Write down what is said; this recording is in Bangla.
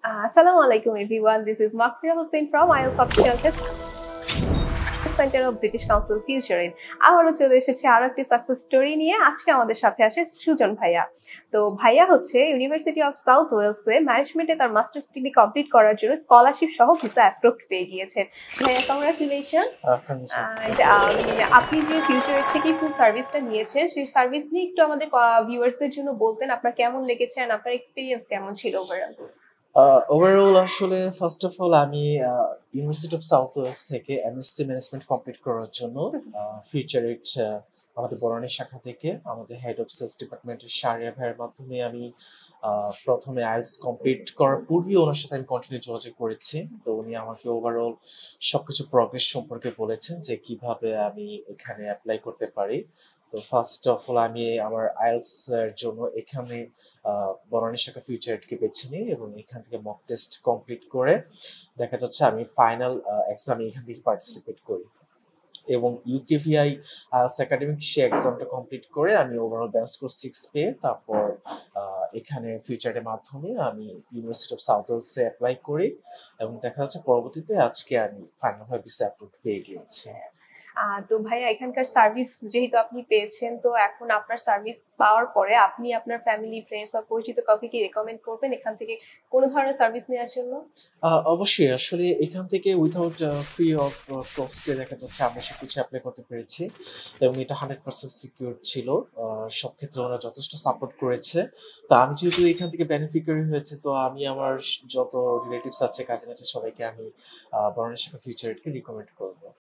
Assalamu alaikum everyone. This is Makfira Hussain from IELTS Official Test Center of British Council Future. আবারও চলে এসেছি আরো একটি সাকসেস স্টোরি নিয়ে। আজকে আমাদের সাথে আসে সুজন ভাইয়া। তো ভাইয়া হচ্ছে ইউনিভার্সিটি অফ সাউথ ওয়েলসে ম্যানেজমেন্টে তার মাস্টার্স ডিগ্রি কমপ্লিট করার জন্য স্কলারশিপ সহ ভিসা অ্যাপ্রুভড পেয়ে গিয়েছেন। ভাইয়া কংগ্রাচুলেশনস। আপনি যে ফিউচার থেকে ফুল সার্ভিসটা নিয়েছেন সেই সার্ভিস নিয়ে একটু আমাদের ভিউয়ার্সদের জন্য বলতেন আপনার কেমন লেগেছে আর আপনার এক্সপেরিয়েন্স কেমন ছিল ওভারঅল? ওভারঅল আসলে ফার্স্ট অফ অল আমি ইউনিভার্সিটি অফ সাউথ ওয়েলস থেকে M.Sc ম্যানেজমেন্ট কমপ্লিট করার জন্য ফিউচার এইট আমাদের বনানী শাখা থেকে আমাদের হেড অফ সেলস ডিপার্টমেন্টের শারিয়া ভাইয়ের মাধ্যমে আমি প্রথমে আইএলটিএস কমপ্লিট করার পূর্বেই ওনার সাথে আমি কন্টিনিউ যোগাযোগ করেছি। তো উনি আমাকে ওভারঅল সবকিছু প্রগ্রেস সম্পর্কে বলেছেন যে কিভাবে আমি এখানে অ্যাপ্লাই করতে পারি। তো ফার্স্ট অফ অল আমি আমার আইএলটিএস এর জন্য এখানে বনানী শাখা ফিউচার এইটকে বেছে নিই এবং এখান থেকে মক টেস্ট কমপ্লিট করে দেখা যাচ্ছে আমি ফাইনাল এক্সামে এখান থেকে পার্টিসিপেট করি এবং ইউকেভিআই আইএলটিএস একাডেমিক সে এক্সামটা কমপ্লিট করে আমি ওভারঅল ব্যান্ড স্কোর 6 পেয়ে তারপর এখানে ফিউচারের মাধ্যমে আমি ইউনিভার্সিটি অফ সাউথ ওয়েলসে অ্যাপ্লাই করি এবং দেখা যাচ্ছে পরবর্তীতে আজকে আমি ফাইনাল ভিসা অ্যাপ্রুভ পেয়ে গিয়েছি। তো ভাইয়া এখানকার সার্ভিস যেহেতু আপনি পেয়েছেন, তো এখন আপনার সার্ভিস পাওয়ার পরে আপনি আপনার ফ্যামিলি ফ্রেন্ডস বা পরিচিত কাউকে কি রেকমেন্ড করবেন এখান থেকে কোনো ধরনের সার্ভিস নেওয়ার জন্য? অবশ্যই আসলে এখান থেকে উইথাউট ফ্রি অফ কস্টে দেখা যাচ্ছে আমরা সবকিছু অ্যাপ্লাই করতে পেরেছি এবং এটা 100% সিকিউর ছিল। সব ক্ষেত্রে ওরা যথেষ্ট সাপোর্ট করেছে। তো আমি যেহেতু এখান থেকে বেনিফিশিয়ারি হয়েছে, তো আমি আমার যত রিলেটিভস আছে কাজিন আছে সবাইকে আমি বনানী শাখা ফিউচার এইটকে রিকমেন্ড করবো।